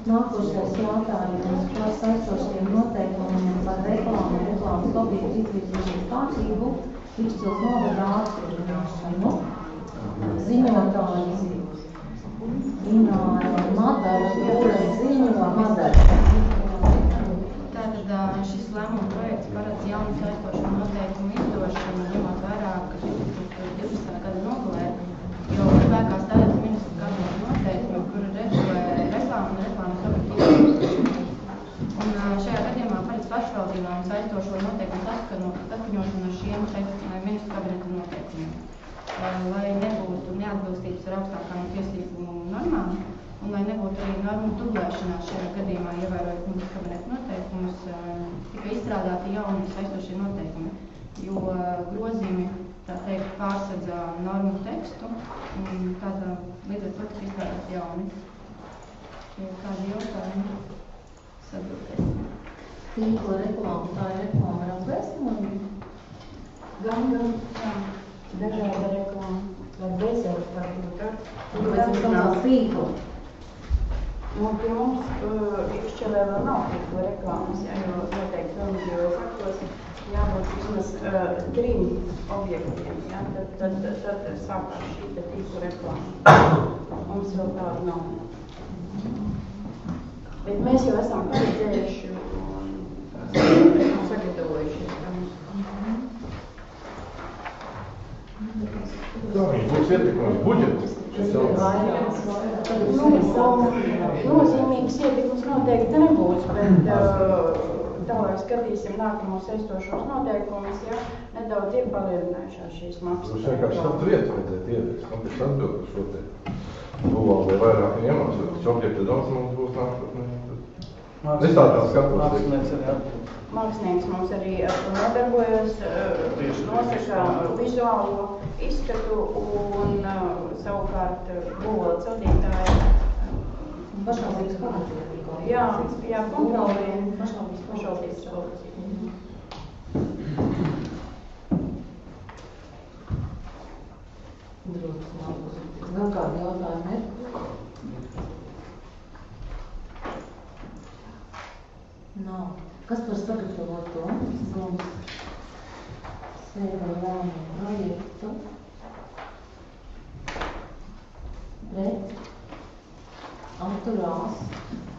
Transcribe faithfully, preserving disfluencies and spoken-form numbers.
Nākošais jautājums par saistošiem noteikumiem par reklāmu, reklāmas objektu izvirzīšanas kārtību, Ikšķils novada apstiprināšanu. Ziņotājs Ināra Madara, kura ziņo Madara. Tātad šis lēmuma projekts paredz jaunu saistošu noteikumu izdošanu, ņemot vērā, ka divtūkstoš gada nogalē jau spēkā stājās ministru kabineta noteikumi, kuri regulē reklāmu un reklāmas objektu izvirzīšanu. Un šajā gadījumā paredz pašvaldībām saistošo noteikumu saskaņošanu ar šiem ministru kabineta noteikumiem, lai nebūtu neatbilstības ar augstākām tiesību normām un lai nebūtu arī normu dublēšanās šajā gadījumā, ievērojot ministru kabineta noteikumus, tika izstrādāti jauni saistošie noteikumi, jo grozījumi, tā teikt, pārsedza normu tekstu un tāda līdz ar to tika izstrādāti jauni. Kādi jautājumi? Sadūties. Tīkla reklāma, tā ir reklāma ar apgaismojumu? Gan, gan, jā. Dažāda reklāma. Vai bezēs var būt ar? Un pēc tam tīkla. Nu, pie mums uh, Ikšķelē vēl nav tīkla reklāmas, jā, jo noteikti normatīvos aktos jābūt vismaz uh, trim objektiem, jā, tad, tad, tad, tad sākās šī tīkla reklāma. Mums vēl tāda nav. Bet mēs jau esam paredzējuši un sagatavojušies tam. Kā viņš būs ietekmēs budžetu? Nu, nozīmīgs ietekmes noteikti nebūs, bet uh, tālāk skatīsim nākamos saistošos noteikumus, ja nedaudz ir palielinājušās šīs maksas. Jūs vienkārši katru vietu vajadzētu ieviest, man pēc atbild par šo te būvām vai vairāk iemās, jo tas objekta daudz mums būs nākotnē. Nestādās skatos. Mākslinieks arī atbild. Mākslinieks mums arī nodarbojas, nosaka vizuālo izskatu un savukārt būvot celtītāji. Pašvaldības palīdzība. Jā, jā, kontrolē pašvaldības palīdzība. Vēl kādi jautājumi ir? Nav. Kas par sagatavoto zonas sēra lēmumu projektu? Pret? Atturās?